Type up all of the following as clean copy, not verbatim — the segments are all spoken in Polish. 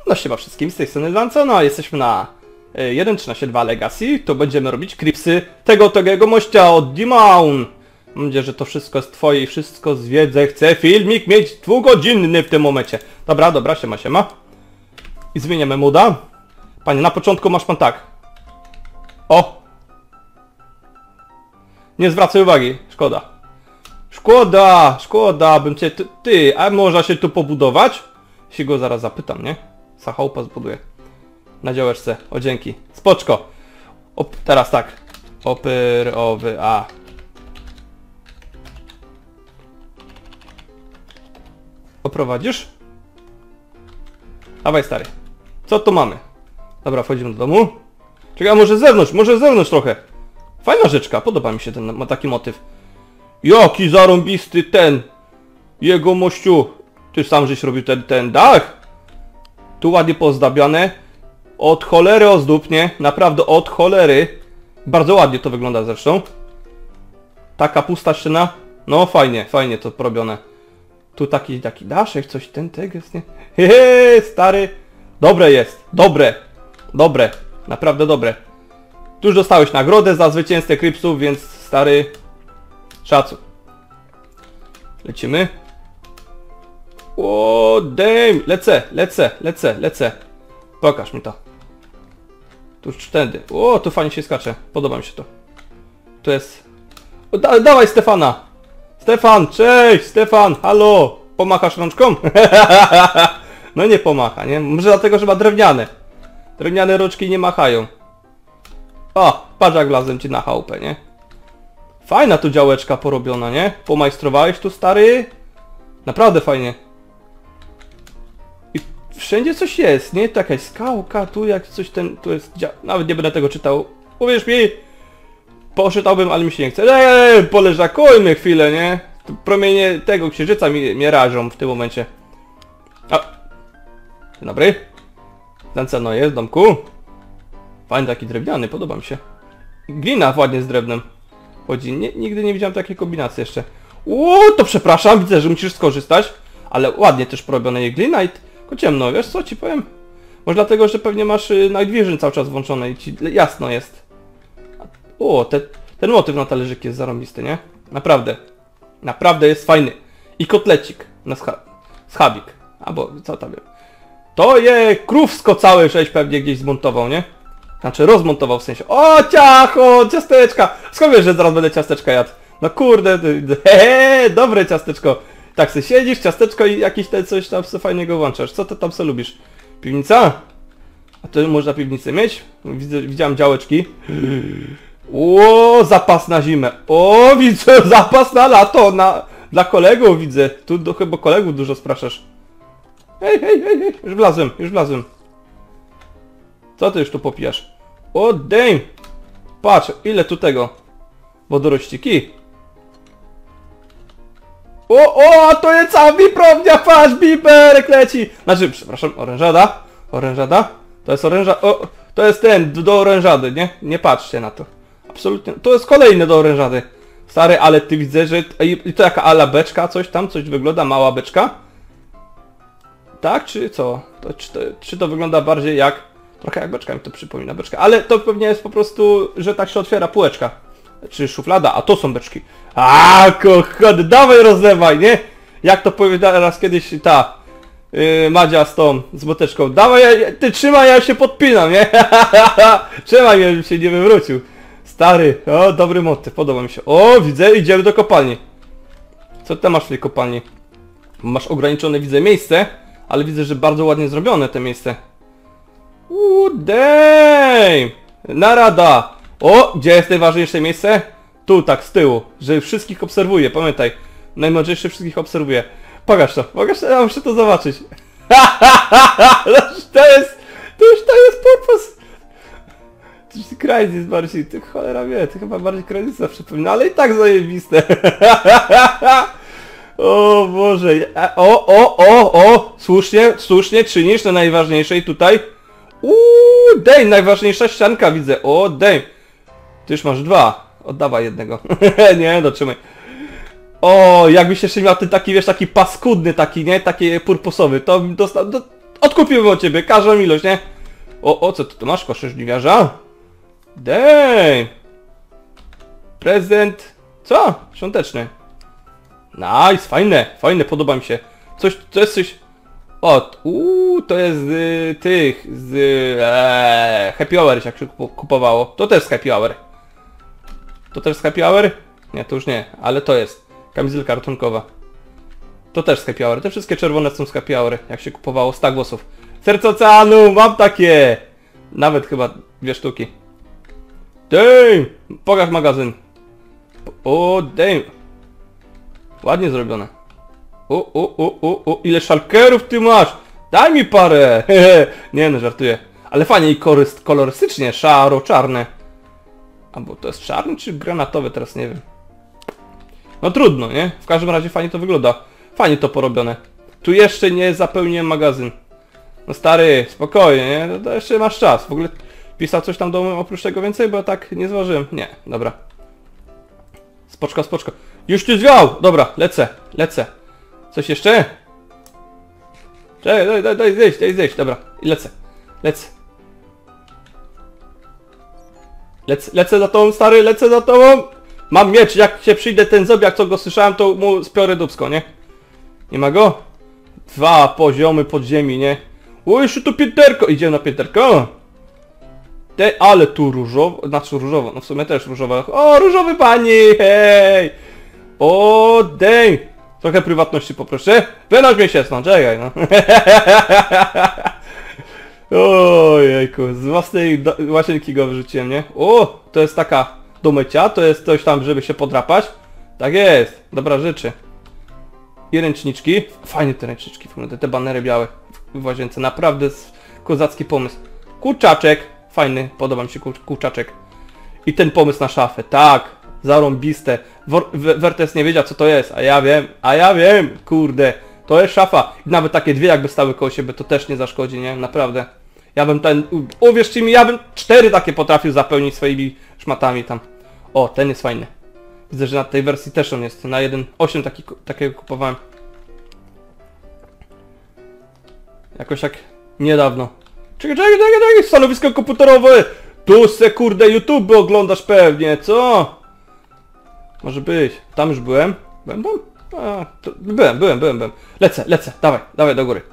No siema wszystkim, z tej strony Lanco, no a jesteśmy na 1.13.2 Legacy, to będziemy robić klipsy tego mościa od D-Maun. Mam nadzieję, że to wszystko jest twoje i wszystko zwiedzę. Chcę filmik mieć 2-godzinny w tym momencie. Dobra, siema. I zmieniamy moda. Panie, na początku masz pan tak. O! Nie zwracaj uwagi, szkoda, bym cię... Ty, a można się tu pobudować? Się go zaraz zapytam, nie? Chałupa zbuduję. Na działeczce, o dzięki. Spoczko. Teraz tak. A. Oprowadzisz? Dawaj stary. Co tu mamy? Dobra, wchodzimy do domu. Czekaj, może z zewnątrz trochę. Fajna rzeczka, podoba mi się ten taki motyw. Jaki zarąbisty ten. Jego mościu. Ty sam żeś robił ten dach? Tu ładnie pozdabiane. Od cholery ozdób, nie? Naprawdę od cholery. Bardzo ładnie to wygląda zresztą. Taka pusta ściana. No fajnie to porobione. Tu taki daszek, coś tego jest, nie? Hehe, stary. Dobre jest. Dobre. Naprawdę dobre. Tu już dostałeś nagrodę za zwycięstwo Cripsów, więc stary... Szacun. Lecimy. O, damn! Lecę. Pokaż mi to. Tu już tędy. O, tu fajnie się skacze. Podoba mi się to. To jest... O, dawaj Stefana! Stefan, cześć! Stefan, halo! Pomachasz rączką? No nie pomacha, nie? Może dlatego, że ma drewniane. Drewniane rączki nie machają. O, patrz jak wlazłem ci na chałupę, nie? Fajna tu działeczka porobiona, nie? Pomajstrowałeś tu, stary? Naprawdę fajnie. I wszędzie coś jest, nie? Tu jakaś skałka, tu jak coś tu jest... Nawet nie będę tego czytał. Uwierz mi! Poczytałbym, ale mi się nie chce. Poleżakujmy chwilę, nie? Promienie tego księżyca mnie rażą w tym momencie. A! Dzień dobry. Zanceno jest w domku. Fajny taki drewniany, podoba mi się. Glina ładnie z drewnem chodzi. Nigdy nie widziałem takiej kombinacji jeszcze. To przepraszam, widzę, że musisz skorzystać. Ale ładnie też porobione jest glina i tylko ciemno, wiesz co ci powiem? Może dlatego, że pewnie masz Night Vision cały czas włączone i ci jasno jest. Ten motyw na talerzyk jest zarąbisty, nie? Naprawdę jest fajny. I kotlecik na schabik. Albo co tam wiem. To je krówsko całe żeś pewnie gdzieś zmontował, nie? Znaczy rozmontował w sensie. O, ciacho, ciasteczka! Skąd wiesz, że zaraz będę ciasteczka jadł? No kurde, dobre ciasteczko. Tak se siedzisz, ciasteczko i jakiś coś tam se fajnego włączasz. Co ty tam se lubisz? Piwnica? A to można piwnicę mieć? Widziałem działeczki. Zapas na zimę. Widzę, zapas na lato. Dla kolegów widzę. Tu chyba kolegów dużo spraszasz. Hej, już wlazłem. Co ty już tu popijasz? Damn! Patrz, ile tu tego wodorościki. A to jest cała biprownia, patrz, biberek leci! Znaczy, przepraszam, orężada? To jest to jest ten, do orężady, nie? Nie patrzcie na to. Absolutnie, to jest kolejny do orężady. Stary, ale ty widzę, że... I to jaka ala beczka, coś wygląda, mała beczka? Tak, czy co? Czy to wygląda bardziej jak... Trochę jak beczka mi to przypomina beczka, ale to pewnie jest po prostu, że tak się otwiera półeczka. Czy szuflada, a to są beczki. Kochany, dawaj rozlewaj, nie? Jak to powiedziała raz kiedyś ta Madzia z boteczką. Dawaj, ty trzymaj, ja się podpinam, nie? Trzymaj, żebym się nie wywrócił. Stary, dobry motyw, podoba mi się. Widzę, idziemy do kopalni. Co ty masz w tej kopalni? Masz ograniczone, widzę, miejsce, ale widzę, że bardzo ładnie zrobione te miejsce. Damn! Narada! Gdzie jest najważniejsze miejsce? Tu, tak, z tyłu. Że wszystkich obserwuję, pamiętaj. Najmądrzejszy wszystkich obserwuje. Pokaż to, ja muszę to zobaczyć. To jest purpose. Crysis bardziej, ty cholera wie, ty chyba bardziej Crysisa przypomina, ale i tak zajebiste. O Boże. Słusznie czynisz na najważniejszej tutaj. Damn, najważniejsza ścianka widzę. Damn. Ty już masz 2. Oddawaj jednego. Nie, dotrzymaj. Jakbyś jeszcze miał ten taki, wiesz, taki paskudny taki, nie? Taki purposowy. To bym dostał... Odkupiłem od ciebie, każdą ilość, nie? O, co ty tu masz, kosze żniwiarza? Dej! Prezent... Co? Świąteczny. Nice, fajne, podoba mi się. To jest coś... O, to jest z tych, Happy Hour, jak się kupowało. To też z Happy Hour. To też z Happy Hour? Nie, to już nie, ale to jest. Kamizelka ratunkowa. To też z Happy Hour. Te wszystkie czerwone są z Happy Hour, jak się kupowało 100 głosów. Serce oceanu, mam takie! Nawet chyba 2 sztuki. Damn! Pokaż magazyn. O, damn! Ładnie zrobione. Ile szalkerów ty masz? Daj mi parę! Nie no, żartuję. Ale fajnie i kolorystycznie, szaro-czarne. Albo to jest czarny czy granatowy, teraz nie wiem. No trudno, nie? W każdym razie fajnie to wygląda. Fajnie to porobione. Tu jeszcze nie zapełniłem magazyn. No stary, spokojnie, nie? To jeszcze masz czas. W ogóle pisał coś tam do mnie oprócz tego więcej, bo ja tak nie zważyłem. Nie, dobra. Spoczko. Już tu zwiał! Dobra, lecę. Coś jeszcze? Czekaj, daj zejść, dobra. I lecę. Lecę za tobą, stary, lecę za tobą! Mam miecz, jak się przyjdę ten zobiak, co go słyszałem, to mu spiorę dupsko, nie? Nie ma go? 2 poziomy podziemi, nie? O, jeszcze tu pięterko! Idziemy na pięterko! Ale tu różowo, różowo, no w sumie też różowa. O, różowy pani, hej! O, dej! Trochę prywatności poproszę. Wynoś mnie się stąd, czekaj, no. Ojejku, z własnej łazienki go wyrzuciłem, nie? O, to jest taka do mycia, to jest coś tam, żeby się podrapać. Tak jest, dobra rzeczy. I ręczniczki. Fajne te ręczniczki, te banery białe w łazience, naprawdę kozacki pomysł. Kurczaczek, fajny, podoba mi się kurczaczek. I ten pomysł na szafę, tak, zarąbiste. Wertes nie wiedział co to jest, a ja wiem, kurde. To jest szafa. I nawet takie 2 jakby stały koło siebie, to też nie zaszkodzi, nie? Naprawdę. Ja bym uwierzcie mi, ja bym 4 takie potrafił zapełnić swoimi szmatami tam. O, ten jest fajny. Widzę, że na tej wersji też on jest. Na 1.8 takiego kupowałem. Jakoś tak niedawno. Czekaj, stanowisko komputerowe! Tu se kurde YouTube oglądasz pewnie, co? Może być. Tam już byłem. Byłem tam? A, byłem. Lecę, dawaj do góry.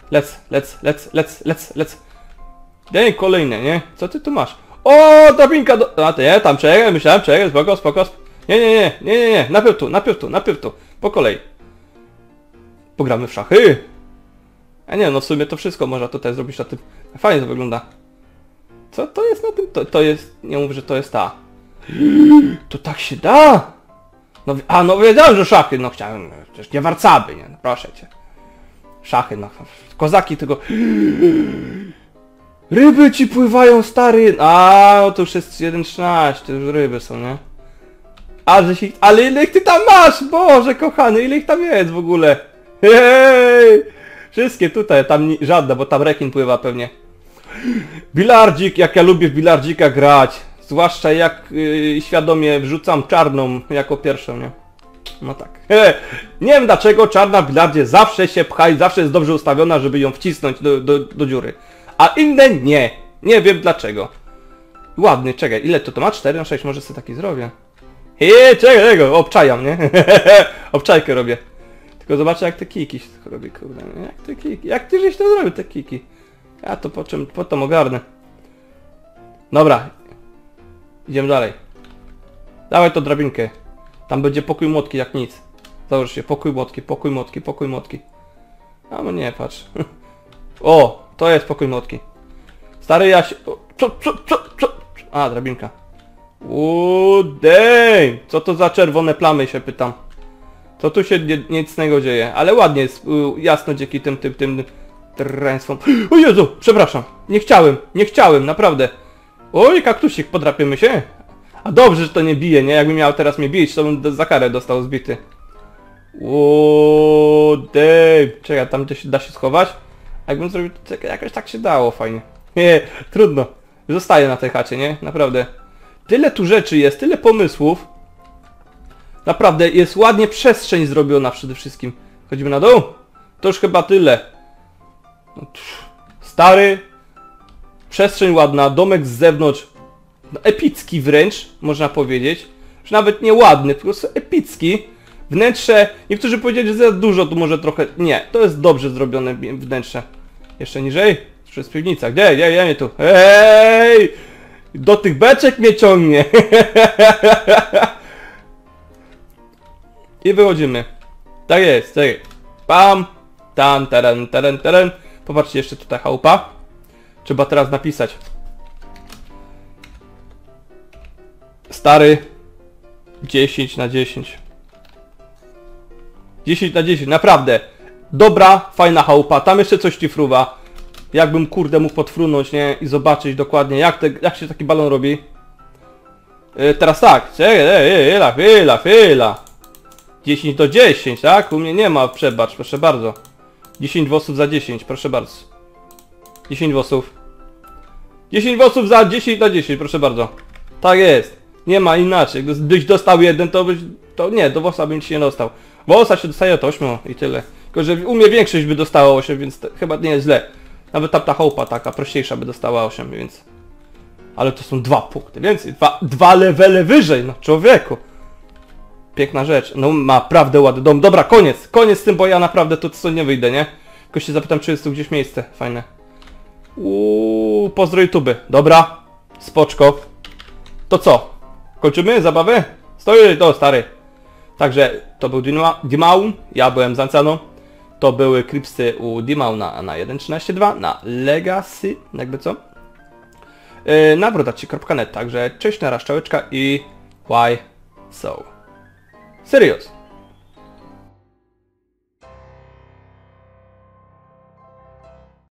Lecę. Daj kolejne, nie? Co ty tu masz? O, drabinka do... A ty nie, tam czekaj, myślałem, spoko. Nie, najpierw tu. Po kolei. Pogramy w szachy. A nie, no w sumie to wszystko można tutaj zrobić na tym. Fajnie to wygląda. Co to jest na tym? To jest... Nie mówię, że to jest ta. To tak się da? No wiedziałem, że szachy, no chciałem... Przecież nie warcaby, nie? No, proszę cię. Szachy, no. Kozaki tego... Ryby ci pływają, stary! A, no to już jest 1.13, to już ryby są, nie? Ale ile ich ty tam masz? Boże kochany, ile ich tam jest w ogóle? Hej! Wszystkie tutaj, tam żadna, bo tam rekin pływa pewnie. Bilardzik, jak ja lubię w bilardzika grać. Zwłaszcza jak świadomie wrzucam czarną jako pierwszą, nie? No tak. Nie wiem dlaczego czarna w bilardzie zawsze się pcha i zawsze jest dobrze ustawiona, żeby ją wcisnąć do dziury. A inne nie. Nie wiem dlaczego. Ładny, czekaj, ile to ma? 4 na 6, może sobie taki zrobię. Czekaj, tego, obczajam, nie? Obczajkę robię. Tylko zobaczę jak te kiki robię, kurde. Jak te kiki, jak ty żeś to zrobił, te kiki? Ja to potem ogarnę. Dobra. Idziemy dalej. Dawaj tą drabinkę. Tam będzie pokój młotki jak nic. Załóż się, pokój młotki. A no nie, patrz. O, to jest pokój młotki. Stary ja się... Co? A, drabinka. Damn! Co to za czerwone plamy, się pytam. Co tu się nicnego dzieje? Ale ładnie jest, jasno dzięki tym treństwom. O Jezu, przepraszam. Nie chciałem, naprawdę. Oj, kaktusik, podrapiemy się. A dobrze, że to nie bije, nie? Jakbym miał teraz mnie bić, to bym za karę dostał zbity. Damn. Czekaj, tam gdzieś da się schować? A jakbym zrobił, jakoś tak się dało fajnie. Nie, trudno. Zostaję na tej chacie, nie? Naprawdę. Tyle tu rzeczy jest, tyle pomysłów. Naprawdę, jest ładnie przestrzeń zrobiona przede wszystkim. Chodzimy na dół? To już chyba tyle. No, Stary, przestrzeń ładna, domek z zewnątrz, no, epicki wręcz, można powiedzieć. Już nawet nie ładny, po prostu epicki. Wnętrze, niektórzy powiedzieli, że za dużo, tu może trochę... Nie, to jest dobrze zrobione wnętrze. Jeszcze niżej? To jest piwnica. Gdzie mnie tu? Ej! Do tych beczek mnie ciągnie. I wychodzimy. Tak jest, tak jest. Pam, tam, teren. Popatrzcie, jeszcze tutaj chałupa. Trzeba teraz napisać. Stary 10 na 10. 10 na 10, naprawdę. Dobra, fajna chałupa. Tam jeszcze coś ci fruwa. Jakbym kurde mógł podfrunąć, nie? I zobaczyć dokładnie jak się taki balon robi. Teraz tak. Chwila. 10 do 10, tak? U mnie nie ma przebacz, proszę bardzo. 10 włosów za 10, proszę bardzo. 10 włosów. 10 włosów za 10 na 10, proszę bardzo. Tak jest. Nie ma inaczej. Gdybyś dostał jeden, to nie, do włosa bym ci nie dostał. Włosa się dostaje od 8 i tyle. Tylko, że u mnie większość by dostała 8, więc chyba nie jest źle. Nawet ta chałupa taka prościejsza by dostała 8, więc... Ale to są 2 punkty więcej. Dwa levele wyżej, no człowieku. Piękna rzecz. No naprawdę ładny dom. Dobra, koniec z tym, bo ja naprawdę tu co nie wyjdę, nie? Tylko się zapytam, czy jest tu gdzieś miejsce fajne. Pozdro YouTube. Dobra, spoczko. To co? Kończymy zabawę? Stoi, to stary. Także to był Dimaun, ja byłem Zancano. To były Cripsy u Dimauna na 1.13.2, na Legacy, jakby co? Na brodaci.net, także cześć, na raz, czałeczka i why so serious.